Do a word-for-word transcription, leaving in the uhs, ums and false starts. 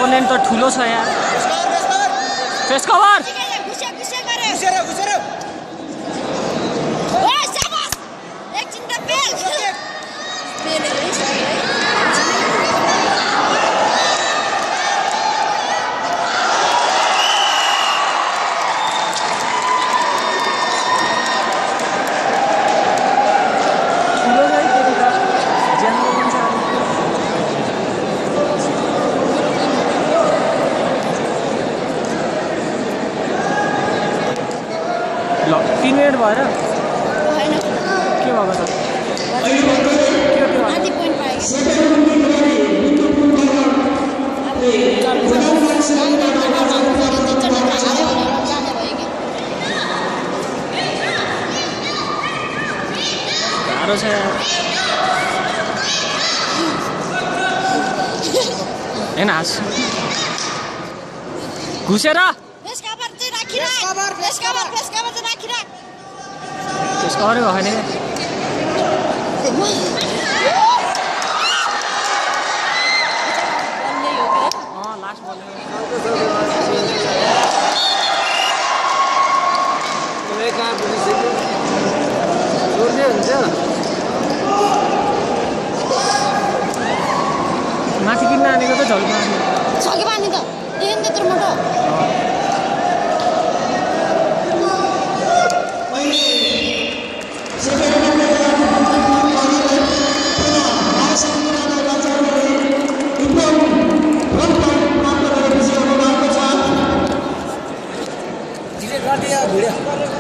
Opponent त ठुलो छ यार फेस कभर तीन मिनट भएर के भएको छ गाह्रो छ होइन हाँस घुसेर Sekarang kok ini? Oh, last ball. Mereka berisik. Surnya aja. Mati kena ni kau tu jauh mana? Jauh mana tu?